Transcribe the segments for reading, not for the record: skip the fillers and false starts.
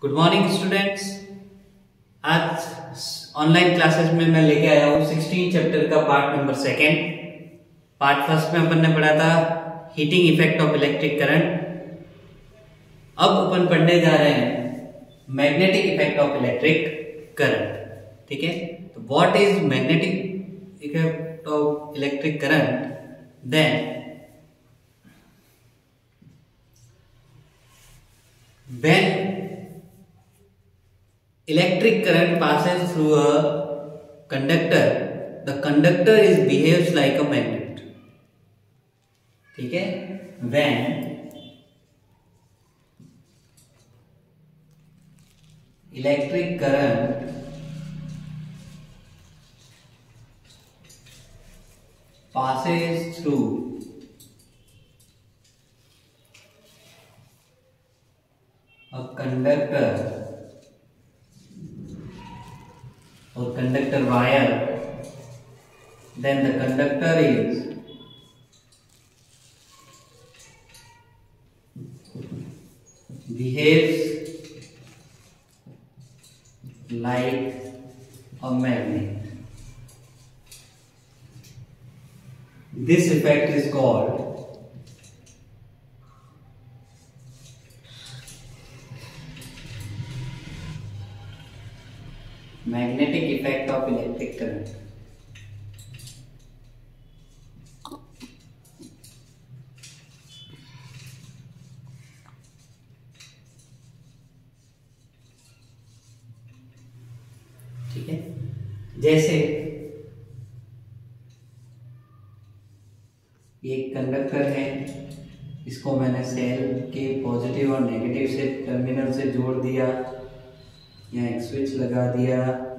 Good morning students. आज online classes में मैं लेके आया हूँ 16 चैप्टर का part number second. Part first में अपन ने पढ़ा था heating effect of electric current. अब अपन पढ़ने जा रहे हैं magnetic effect of electric current. ठीक है, तो what is magnetic effect of electric current? Then when electric current passes through a conductor, the conductor is behaves like a magnet. ठीक है, when electric current passes through a conductor or conductor wire, then the conductor is behaves like a magnet. This effect is called magnetic effect of electric current. ठीक है, जैसे ये conductor है, इसको मैंने cell के पॉजिटिव और नेगेटिव से टर्मिनल से जोड़ दिया, यहाँ एक स्विच लगा दिया।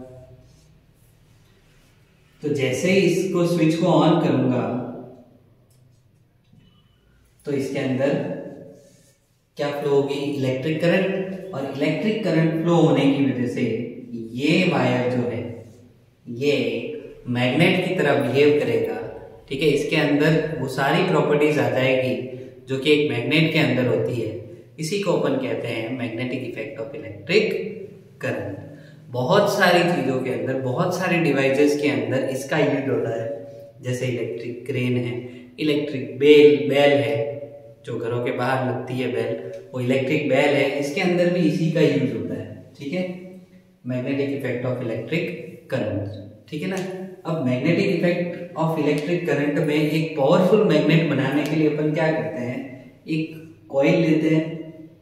तो जैसे ही इसको स्विच को ऑन करूंगा तो इसके अंदर क्या फ्लो होगी? Electric current. और इलेक्ट्रिक करंट फ्लो होने की वजह से ये वायर जो है ये मैग्नेट की तरह बिहेव करेगा। ठीक है, इसके अंदर वो सारी प्रॉपर्टीज आ जाएगी जो कि एक मैग्नेट के अंदर होती है। इसी को अपन कहते हैं magnetic effect of electric current. बहुत सारी चीजों के अंदर, बहुत सारे डिवाइसेस के अंदर इसका यूज होता है। जैसे इलेक्ट्रिक क्रेन है, इलेक्ट्रिक बेल है जो घरों के बाहर लगती है बेल, वो इलेक्ट्रिक बेल है, इसके अंदर भी इसी का यूज होता है। ठीक है, magnetic effect of electric current. ठीक है ना। अब magnetic effect of electric current में एक पावरफुल मैग्नेट बनाने के लिए अपन क्या करते हैं? एक कॉइल लेते हैं।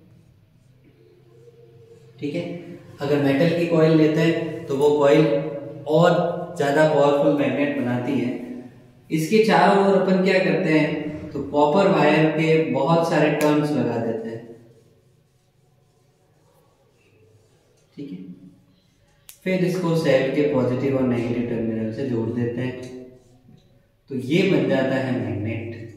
ठीक है, अगर मेटल की कॉइल लेते हैं तो वो कॉइल और ज्यादा पावरफुल मैग्नेट बनाती है। इसके चारों ओर अपन क्या करते हैं? तो कॉपर वायर के बहुत सारे टर्न्स लगा देते हैं। ठीक है, फिर इसको सेल के पॉजिटिव और नेगेटिव टर्मिनल से जोड़ देते हैं, तो ये बन जाता है मैग्नेट।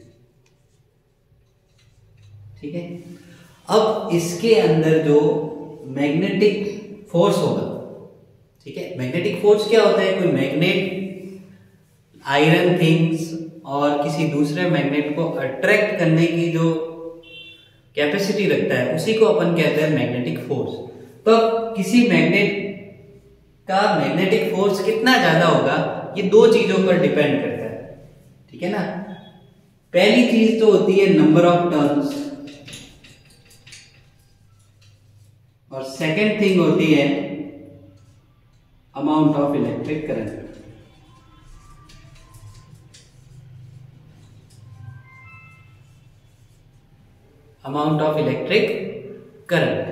ठीक है, अब इसके अंदर जो मैग्नेटिक फोर्स होगा, ठीक है, मैग्नेटिक फोर्स क्या होता है? कोई मैग्नेट आयरन थिंग्स और किसी दूसरे मैग्नेट को अट्रैक्ट करने की जो कैपेसिटी रखता है उसी को अपन कहते हैं मैग्नेटिक फोर्स। तो किसी मैग्नेट का मैग्नेटिक फोर्स कितना ज्यादा होगा ये दो चीजों पर डिपेंड करता है। ठीक है ना। पहली चीज तो होती है नंबर ऑफ टर्न्स, और सेकेंड थिंग होती है amount of electric current. Amount of electric current.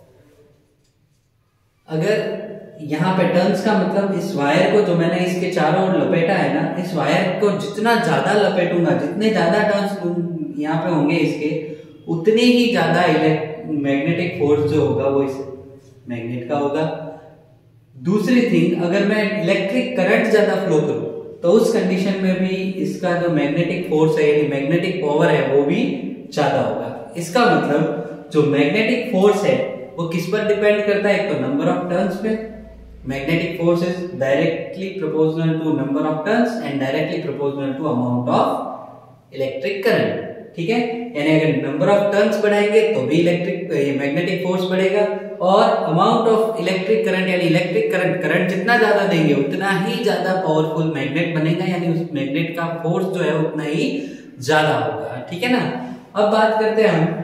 अगर यहां पे टर्न्स का मतलब इस वायर को जो मैंने इसके चारों ओर लपेटा है ना, इस वायर को जितना ज्यादा लपेटूंगा, जितने ज्यादा टर्न्स यहाँ पे होंगे इसके, उतनी ही ज्यादा मैग्नेटिक फोर्स जो होगा वो इस मैग्नेट का होगा। दूसरी थिंग, अगर मैं इलेक्ट्रिक करंट ज्यादा फ्लो करूं तो उस कंडीशन में भी इसका जो मैग्नेटिक फोर्स है यानी मैग्नेटिक पावर है वो भी ज्यादा होगा। इसका मतलब जो मैग्नेटिक फोर्स है वो किस पर डिपेंड करता है? एक तो नंबर ऑफ टर्न्स पे। Magnetic force is directly proportional to number of turns and directly proportional to amount of electric current. ठीक है, यानी अगर नंबर ऑफ टर्न्स बढ़ाएंगे तो भी इलेक्ट्रिक मैग्नेटिक फोर्स बढ़ेगा, और अमाउंट ऑफ इलेक्ट्रिक करंट यानी इलेक्ट्रिक करंट जितना ज्यादा देंगे उतना ही ज्यादा पावरफुल मैग्नेट बनेगा, यानी उस मैग्नेट का फोर्स जो है उतना ही ज्यादा होगा। ठीक है ना। अब बात करते हैं हम,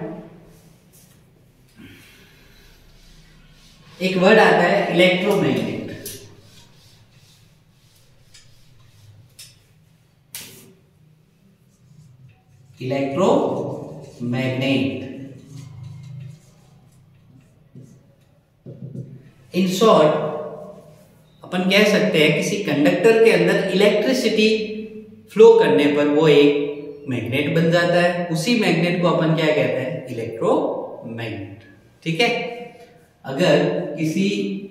एक वर्ड आता है इलेक्ट्रोमैग्नेट। इलेक्ट्रोमैग्नेट इन शॉर्ट अपन कह सकते हैं किसी कंडक्टर के अंदर इलेक्ट्रिसिटी फ्लो करने पर वो एक मैग्नेट बन जाता है। उसी मैग्नेट को अपन क्या कहते हैं, इलेक्ट्रोमैग्नेट। ठीक है। अगर किसी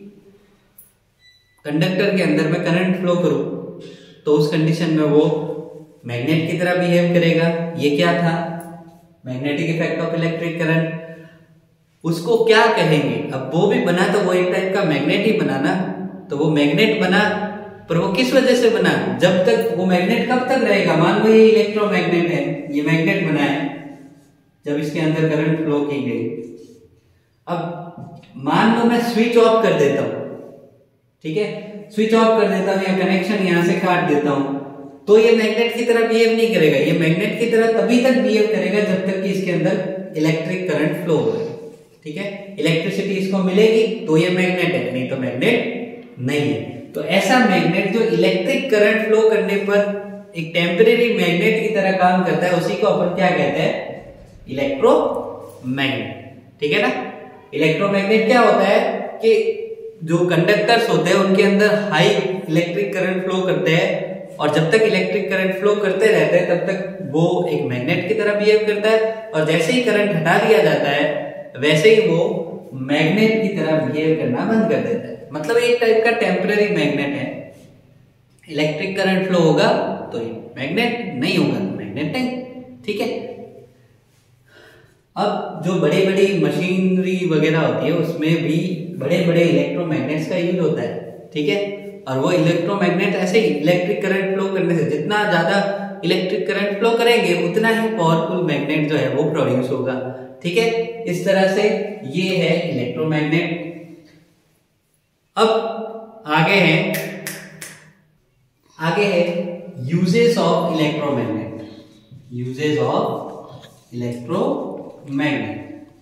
कंडक्टर के अंदर मैं करंट फ्लो करूं तो उस कंडीशन में वो मैग्नेट की तरह बिहेव करेगा। ये क्या था, magnetic effect of electric current. उसको क्या कहेंगे, अब वो भी बना तो वो एक टाइप का मैग्नेट ही बना ना, तो वो मैग्नेट बना, पर वो किस वजह से बना, जब तक वो मैग्नेट कब तक रहेगा, मान लो ये इलेक्ट्रोमैग्नेट है, ये मैग्नेट बना है जब इसके अंदर करंट फ्लो की गई। अब मान लो मैं स्विच ऑफ कर देता हूं, ठीक है, स्विच ऑफ कर देता हूं या कनेक्शन यहां से काट देता हूं, तो ये मैग्नेट की तरह बिहेव नहीं करेगा। ये मैग्नेट की तरह तभी तक बिहेव करेगा जब तक कि इसके अंदर इलेक्ट्रिक करंट फ्लो हो। ठीक है, इलेक्ट्रिसिटी इसको मिलेगी तो ये मैग्नेट है, नहीं तो मैग्नेट नहीं है। तो ऐसा मैग्नेट जो इलेक्ट्रिक करंट फ्लो करने पर एक टेम्परेरी मैग्नेट की तरह काम करता है, उसी को अपन क्या कहते हैं, इलेक्ट्रोमैग्नेट। ठीक है ना। इलेक्ट्रोमैग्नेट क्या होता है कि जो कंडक्टर्स होते हैं उनके अंदर हाई इलेक्ट्रिक करंट फ्लो करते हैं, और जब तक इलेक्ट्रिक करंट फ्लो करते रहते हैं तब तक वो एक मैग्नेट की तरह बिहेव करता है, और जैसे ही करंट हटा दिया जाता है वैसे ही वो मैग्नेट की तरह बिहेव करना बंद कर देता है। मतलब एक टाइप का टेम्परेरी मैग्नेट है। इलेक्ट्रिक करंट फ्लो होगा तो मैग्नेट, नहीं होगा तो मैग्नेट नहीं। ठीक है। अब जो बड़ी बड़ी मशीनरी वगैरह होती है उसमें भी बड़े बड़े इलेक्ट्रोमैग्नेट्स का यूज होता है। ठीक है। और वो इलेक्ट्रोमैग्नेट ऐसे ही इलेक्ट्रिक करंट फ्लो करने से, जितना ज्यादा इलेक्ट्रिक करंट फ्लो करेंगे उतना ही पावरफुल मैग्नेट जो है वो प्रोड्यूस होगा। ठीक है। इस तरह से ये है इलेक्ट्रोमैग्नेट। अब आगे है uses of electromagnet. Uses of electromagnet.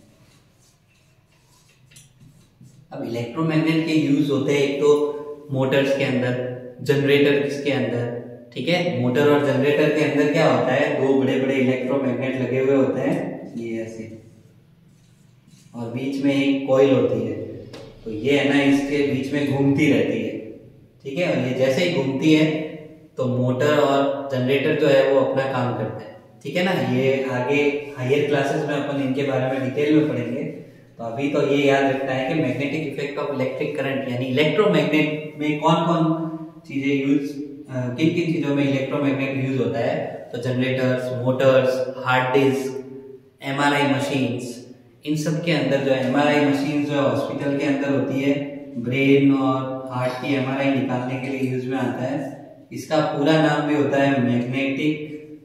अब इलेक्ट्रोमैग्नेट के यूज होते हैं एक तो मोटर्स के अंदर, जनरेटर के अंदर। ठीक है। मोटर और जनरेटर के अंदर क्या होता है, दो बड़े बड़े इलेक्ट्रोमैग्नेट लगे हुए होते हैं, ये ऐसे, और बीच में एक कॉइल होती है, तो ये है ना इसके बीच में घूमती रहती है। ठीक है। और ये जैसे ही घूमती है तो मोटर और जनरेटर जो है वो अपना काम करता है। ठीक है ना। ये आगे हायर क्लासेस में अपन इनके बारे में डिटेल में पढ़ेंगे। तो अभी तो ये याद रखना है कि magnetic effect of electric current यानी इलेक्ट्रोमैग्नेट में कौन कौन चीजें यूज, किन किन चीजों में इलेक्ट्रोमैग्नेट यूज होता है। तो generators, motors, hard disk, MRI machines, इन सब के अंदर जो एमआरआई मशीन जो हॉस्पिटल के अंदर होती है, ब्रेन और हार्ट की एमआरआई निकालने के लिए यूज में आता है। इसका पूरा नाम भी होता है मैग्नेटिक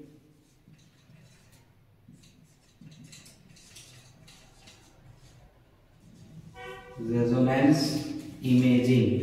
रेजोनेंस इमेजिंग।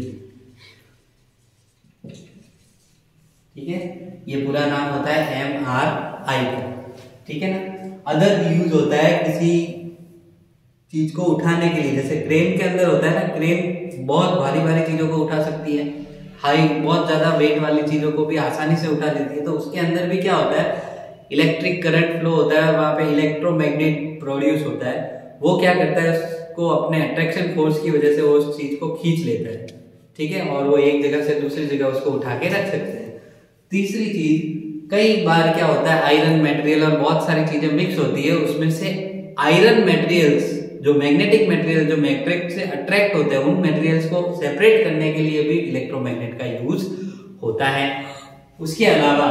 ठीक है। ये पूरा नाम होता है एमआरआई का। ठीक है ना। अदर यूज होता है किसी चीज को उठाने के लिए, जैसे क्रेन के अंदर होता है ना, क्रेन बहुत भारी भारी चीजों को उठा सकती है, बहुत ज्यादा वेट वाली चीजों को भी आसानी से उठा लेती है। तो उसके अंदर भी क्या होता है, इलेक्ट्रिक करंट फ्लो होता है, वहां पे इलेक्ट्रोमैग्नेट प्रोड्यूस होता है। वो क्या करता है, उसको अपने अट्रैक्शन फोर्स की वजह से वो उस चीज को खींच लेता है। ठीक है। और वो एक जगह से दूसरी जगह उसको उठा के रख सकते हैं। तीसरी चीज, कई बार क्या होता है, आयरन मटेरियल और बहुत सारी चीजें मिक्स होती है, उसमें से आयरन मटेरियल्स, जो मैग्नेटिक मटेरियल जो मैग्नेट से अट्रैक्ट होते हैं, उन मटेरियल्स को सेपरेट करने के लिए भी इलेक्ट्रोमैग्नेट का यूज होता है। उसके अलावा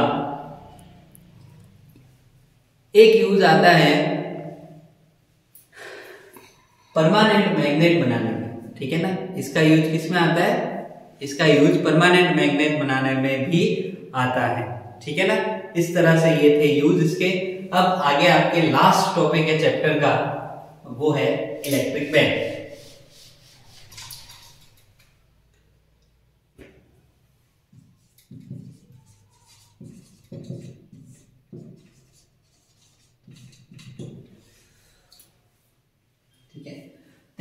एक यूज आता है परमानेंट मैग्नेट बनाने में। ठीक है ना। इसका यूज किसमें आता है, इसका यूज परमानेंट मैग्नेट बनाने में भी आता है। ठीक है ना। इस तरह से ये थे यूज इसके। अब आगे आपके लास्ट टॉपिक है चैप्टर का, वो है इलेक्ट्रिक बेंड।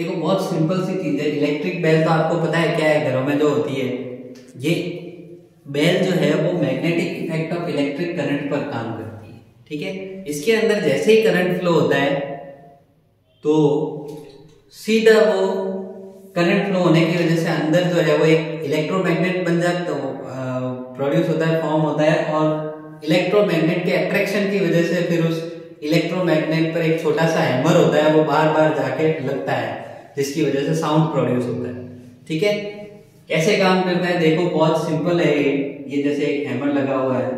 देखो बहुत सिंपल सी चीज है। इलेक्ट्रिक बेल तो आपको पता है क्या है, घरों में जो होती है, ये बेल जो है वो magnetic effect of electric current पर काम करती है। ठीक है, इसके अंदर जैसे ही करंट फ्लो होता है तो सीधा वो करंट फ्लो होने की वजह से अंदर जो है वो एक इलेक्ट्रोमैग्नेट बन जाता है, प्रोड्यूस होता है, फॉर्म होता है, और इलेक्ट्रोमैग्नेट के अट्रैक्शन की वजह से फिर उस इलेक्ट्रोमैग्नेट पर एक छोटा सा हैमर होता है, वो बार बार जाके लगता है, जिसकी वजह से साउंड प्रोड्यूस होता है। ठीक है, कैसे काम करता है देखो, बहुत सिंपल है ये जैसे एक हैमर लगा हुआ है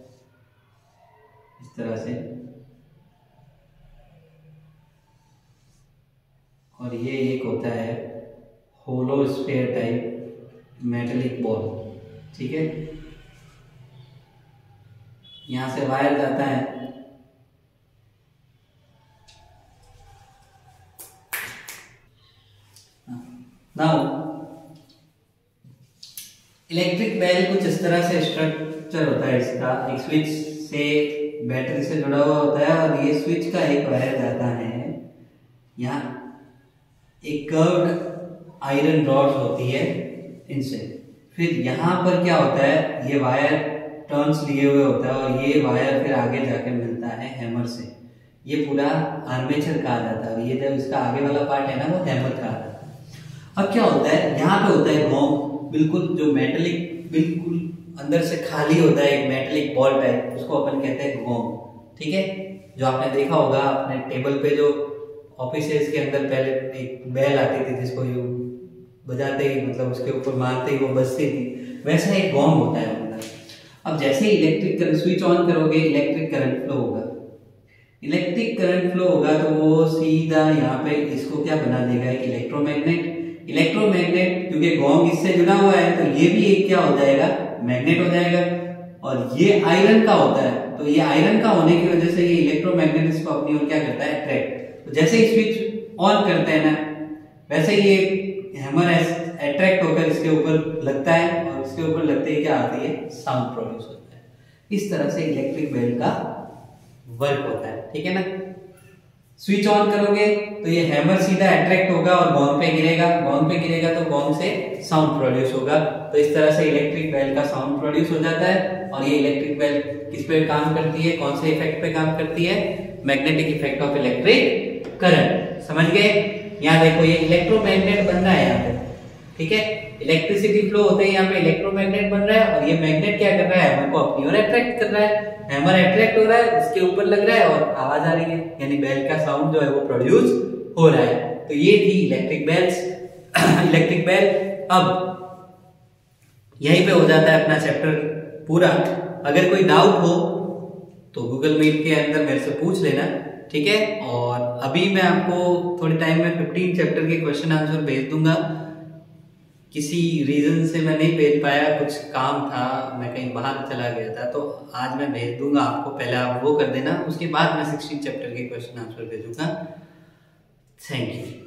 इस तरह से, और ये एक होता है hollow sphere type metallic ball. ठीक है, यहां से वायर जाता है, नाउ इलेक्ट्रिक बेल कुछ इस तरह से स्ट्रक्चर होता है इसका, एक स्विच से बैटरी से जुड़ा हुआ होता है, और ये स्विच का एक वायर जाता है यहाँ, एक कर्व्ड आयरन रॉड्स होती है इनसे, फिर यहाँ पर क्या होता है, ये वायर टर्न्स लिए हुए होता है, और ये वायर फिर आगे जाके मिलता है हैमर से, ये पूरा आर्मेचर कहा जाता है, और ये जब इसका आगे वाला पार्ट है ना वो हैमर कहा जाता है। अब क्या होता है, यहाँ पे होता है गोंग, बिल्कुल जो मेटेलिक बिल्कुल अंदर से खाली होता है, एक मेटेलिक बॉल टाइप, उसको अपन कहते हैं गोंग। ठीक है, जो आपने देखा होगा अपने टेबल पे, जो ऑफिसेज के अंदर पहले एक बेल आती थी जिसको यू बजाते ही, मतलब उसके ऊपर मारते ही वो बजती थी, वैसा एक गोंग होता है अंदर। अब जैसे ही इलेक्ट्रिक करंट स्विच ऑन करोगे, इलेक्ट्रिक करंट फ्लो होगा, इलेक्ट्रिक करंट फ्लो होगा तो वो सीधा यहाँ पे इसको क्या बना देगा, एक इलेक्ट्रोमैग्नेट। इलेक्ट्रोमैग्नेट क्योंकि गोंग इससे जुड़ा हुआ है तो ये भी एक क्या हो जाएगा, मैग्नेट हो जाएगा, और ये आयरन का होता है, तो ये आयरन का होने की वजह से ये इलेक्ट्रोमैग्नेट इसको अपनी ओर क्या करता है, अट्रैक्ट। तो जैसे ही स्विच ऑन करते हैं ना, वैसे ही ये हैमर अट्रैक्ट होकर इसके ऊपर लगता है, और इसके ऊपर लगते ही क्या आती है, साउंड प्रोड्यूस होता है। इस तरह से इलेक्ट्रिक बेल का वर्क होता है। ठीक है ना, स्विच ऑन करोगे तो ये हैमर सीधा अट्रैक्ट होगा और गोंग पे गिरेगा, गोंग पे गिरेगा तो गोंग से साउंड प्रोड्यूस होगा। तो इस तरह से इलेक्ट्रिक बेल का साउंड प्रोड्यूस हो जाता है। और ये इलेक्ट्रिक बेल किस पे काम करती है, कौन से इफेक्ट पे काम करती है, magnetic effect of electric current. समझ गए? यहाँ देखो ये इलेक्ट्रोमैग्नेट बन रहा है यहाँ पे, ठीक है, इलेक्ट्रिसिटी फ्लो होते ही यहाँ पे इलेक्ट्रोमैग्नेट बन रहा है, और ये मैग्नेट क्या कर रहा है, हैमर को अपनी ओर अट्रैक्ट कर रहा है, हैमर अट्रैक्ट हो रहा है, इसके ऊपर लग रहा है और आवाज आ रही है, यानी बेल का साउंड जो है वो प्रोड्यूस हो रहा है। तो ये थी इलेक्ट्रिक बेल्स, इलेक्ट्रिक बेल। अब यहीं पे हो जाता है अपना चैप्टर पूरा। अगर कोई डाउट हो तो गूगल मीट के अंदर मेरे से पूछ लेना, ठीक है। और अभी मैं आपको थोड़े टाइम में 15 चैप्टर के क्वेश्चन आंसर भेज दूंगा। किसी रीजन से मैं नहीं भेज पाया, कुछ काम था, मैं कहीं बाहर चला गया था, तो आज मैं भेज दूंगा आपको। पहले आप वो कर देना, उसके बाद मैं 16 चैप्टर के क्वेश्चन आंसर भेजूंगा। Thank you.